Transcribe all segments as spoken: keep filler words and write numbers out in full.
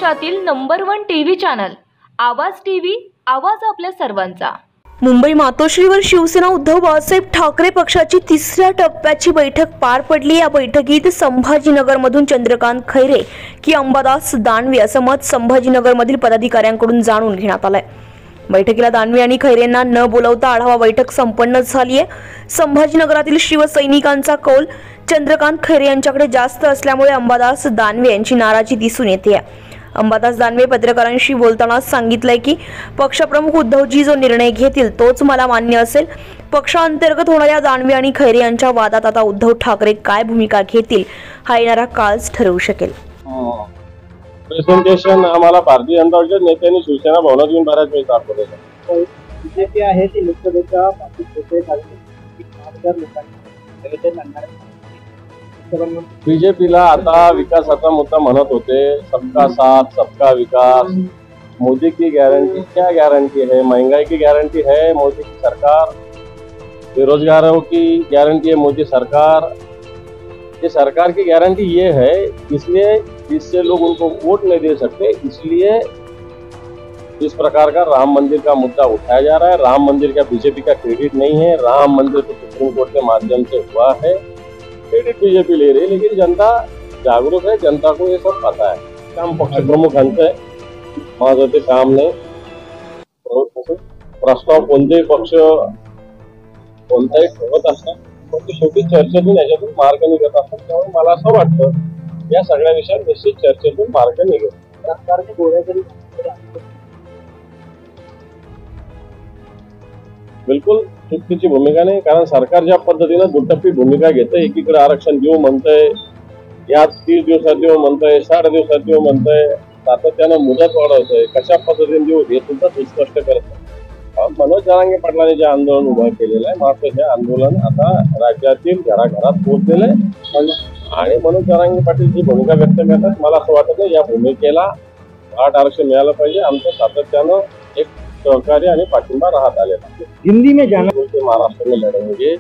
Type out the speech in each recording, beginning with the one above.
महाराष्ट्रातील number one TV channel Awaaz TV, आवाज आपल्या सर्वांचा। मुंबई मातोश्रीवर शिवसेना उद्धव बाळासाहेब ठाकरे पक्षाची तिसऱ्या टप्प्याची बैठक पार पडली। या बैठकीत संभाजीनगरमधून चंद्रकांत खैरे की अंबादास दानवे असं मत संभाजीनगरमधील पदाधिकाऱ्यांकडून जाणून घेण्यात आलंय। बैठकीला दानवे आणि खैरेंना न बोलवता आढावा बैठक संपन्न झाली आहे। संभाजीनगरातील शिवसैनिकांचा कौल चंद्रकांत खैरे यांच्याकडे जास्त असल्यामुळे अंबादास दानवे यांची नाराजी दिसून येते। अंबादास दानवे पत्रकारांशी बोलताना सांगितलंय की पक्षप्रमुख उद्धवजी जो निर्णय घेतील तोच मला मान्य असेल। पक्षांतर्गत होणाऱ्या दानवे आणि खैरे यांच्या वादात आता उद्धव ठाकरे काय भूमिका घेतील हा येणारा काळच ठरवू शकेल। प्रेझेंटेशन आम्हाला भारतीय जनता पक्षाच्या नेत्यांनी शिवसेना भवनात येऊन बऱ्याच वेळेस दाखवलेलं आहे। बीजेपी आहे ती लोकसभेच्या बीजेपीला आता विकासाचा मुद्दा म्हणत होते, सबका साथ सबका विकास, मोदी की गारंटी। क्या गारंटी है? महंगाई की गारंटी है मोदी की सरकार, बेरोजगारों की गारंटी है मोदी सरकार। ये सरकार की गारंटी ये है, इसलिए इससे लोग उनको वोट नहीं दे सकते, इसलिए इस प्रकार का राम मंदिर का मुद्दा उठाया जा रहा है। राम मंदिर का बीजेपी का क्रेडिट नहीं है, राम मंदिर तो सुप्रीम कोर्ट के माध्यम से हुआ है, क्रेडिट बीजेपी ले रही है, लेकिन जनता जागरूक है, जनता को ये सब पता है। काम पक्ष प्रमुखांचं माझं ते काम नाही। प्रस्ताव कोणतेही पक्ष कोणताही ठेवत असतात, पण शेवटी चर्चेतून याच्यातून मार्ग निघत असतात। त्यामुळे मला असं वाटतं या सगळ्या विषयात निश्चित चर्चेतून मार्ग निघेल। सरकारने गोळ्याजरी बिलकुल चुकीची भूमिका नाही, कारण सरकार ज्या पद्धतीने दुटप्पी भूमिका घेते, एकीकडे आरक्षण देऊ म्हणतंय, या तीस दिवसात देऊ म्हणतंय, साठ दिवसात देऊ म्हणतंय, सातत्यानं मुदत वाढवतंय, कशा पद्धतीने देऊ हे सुद्धा सुस्पष्ट करत। मनोज जरांगे पाटलांनी जे आंदोलन उभं केलेलं आहे, मात्र हे आंदोलन आता राज्यातील घराघरात पोहोचलेलं आहे आणि मनोज जरांगे पाटील जी भूमिका व्यक्त करतात, मला असं वाटत नाही या भूमिकेला आठ आरक्षण मिळालं पाहिजे। आमचं सातत्यानं एक सहकार्य आणि पाठिंबा राहत आलेला है। हिंदी में जाना बोलते महाराष्ट्र में लड़ेंगे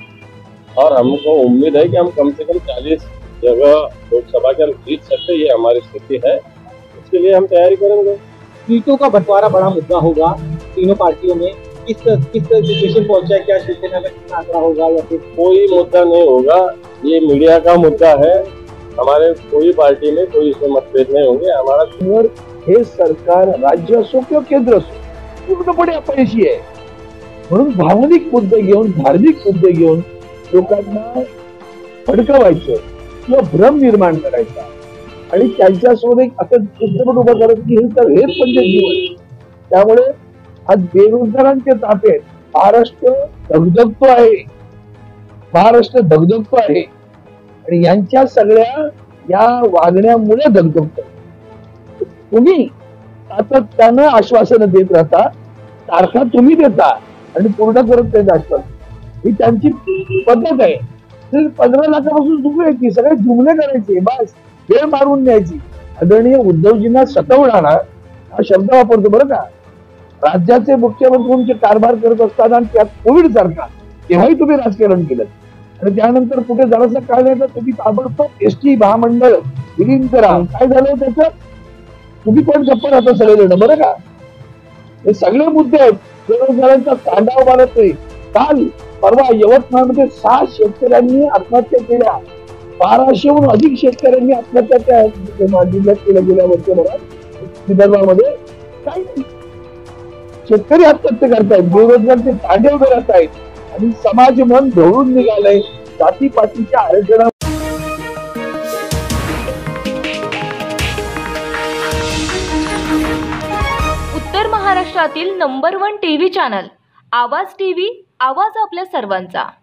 और हमको उम्मीद है कि हम कम से कम चालीस जगह लोकसभा के जीत सकते, ये हमारी स्थिति है, इसके लिए हम तैयारी करेंगे। सीटों का बंटवारा बड़ा मुद्दा होगा तीनों पार्टियों में, किस किस सिचुएशन पहुंचा है, क्या शिवसेना का कितना आंकड़ा होगा या फिर कोई मुद्दा नहीं होगा, ये मीडिया का मुद्दा है। हमारे कोई पार्टी में कोई इसमें मतभेद नहीं होंगे। हमारा हे सरकार राज्य असो किंवा केंद्र असो पूर्णपणे अपयशी आहे, म्हणून भावनिक मुद्दे घेऊन धार्मिक मुद्दे घेऊन लोकांना भडकवायचं किंवा भ्रम निर्माण करायचा आणि त्यांच्यासोबत एक असं चित्रपट उभं करायचं की हे तर हेच म्हणजे जीवन। त्यामुळे आज बेरोजगारांचे तापे आहेत, महाराष्ट्र धगधगतो आहे, महाराष्ट्र धगधगतो आहे आणि यांच्या सगळ्या या वागण्यामुळे धगधगतो। तुम्ही सातत्यानं आश्वासनं देत राहता, तारखा तुम्ही देता आणि पूर्ण करत नाही आश्वासन, ही त्यांची पद्धत आहे। पंधरा लाखापासून सुरू आहे की सगळे जुमले करायचे, बस वेळ मारून न्यायची। आदरणीय उद्धवजींना सतवणारा हा शब्द वापरतो बरं का, राज्याचे मुख्यमंत्री म्हणून कारभार करत असताना आणि त्यात कोविड सारखा तेव्हाही तुम्ही राजकारण केलं आणि त्यानंतर कुठे जरासा काळ नाही तर तुम्ही ताबडतोब एसटी महामंडळ विलीन करा। काय झालं त्याचं? तुम्ही पण गप्प राहता सगळेजण बरं का। हे सगळे मुद्दे आहेत, बेरोजगारांचा तांडव मारतोय। काल परवा यवतमाळमध्ये सहा शेतकऱ्यांनी आत्महत्या केल्या, बाराशेहून अधिक शेतकऱ्यांनी आत्महत्या त्या जिल्ह्यात केल्या गेल्या वर्षभरात विदर्भामध्ये। काय शेतकरी आत्महत्या करतायत, बेरोजगारचे तांडव करत आहेत आणि समाज मन ढवळून निघालंय जातीपातीच्या आरक्षणा। उत्तर महाराष्ट्रातील number one TV channel Awaaz TV, आवाज आपल्या सर्वांचा।